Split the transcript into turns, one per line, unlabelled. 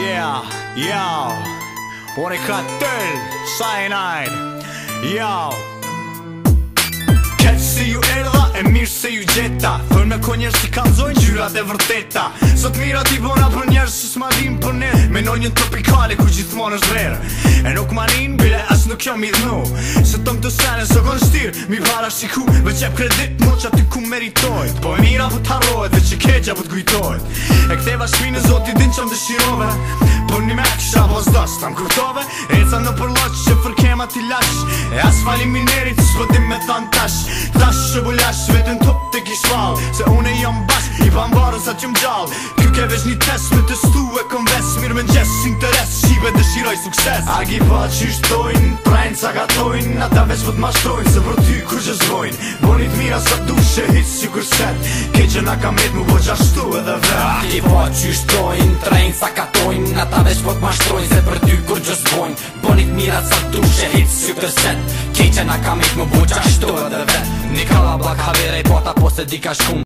Yeah, yo Unë i ka tëll, cyanide Yo Keq si ju erdha, e mirë se ju gjeta Thërë me ko njerës si kalzojnë gjyrat e vërteta Sot mira ti bona për njerës që s'ma dim për ne Menoj një tropikale ku gjithmonë është rrërë E nuk manin, bile as nuk jam i dhnu Se tëm të sene së kon shtirë Mi para shiku, me qep kredit mo që aty ku meritojt Po e mira po t'harrojt dhe që keqja po t'kujtojt E ktheva shpinë zoti din që më dëshirove Për një me kisha vos dos t'am kurtove Eca në përloq që fërkema t'i lash E as falim minerit s'po dim me than tash Tash që bulash vetën top të kishval Se une jam bas, i pambarën sa që m'gjall Kjo ke vesh një test me testu e konves Mirë me n'gjes, interes, shive dëshiroj sukses Agi pa që shtojnë, prajnë ca gatojnë Ata veç vët mashtrojnë, se për ty kur që zvojnë Bonit mira sa dushe, hitë si kur set Keqe na kam ret mu po qashtu edhe vet
Agi pa që shtojnë, trajnë ca gatojnë Ata veç vët mashtrojnë, se për ty kur që zvojnë Bonit mira sa dushe, hitë si kur set Keqe na kam ret mu po qashtu edhe vet Nikalla blak havere, po ta po se di ka shkum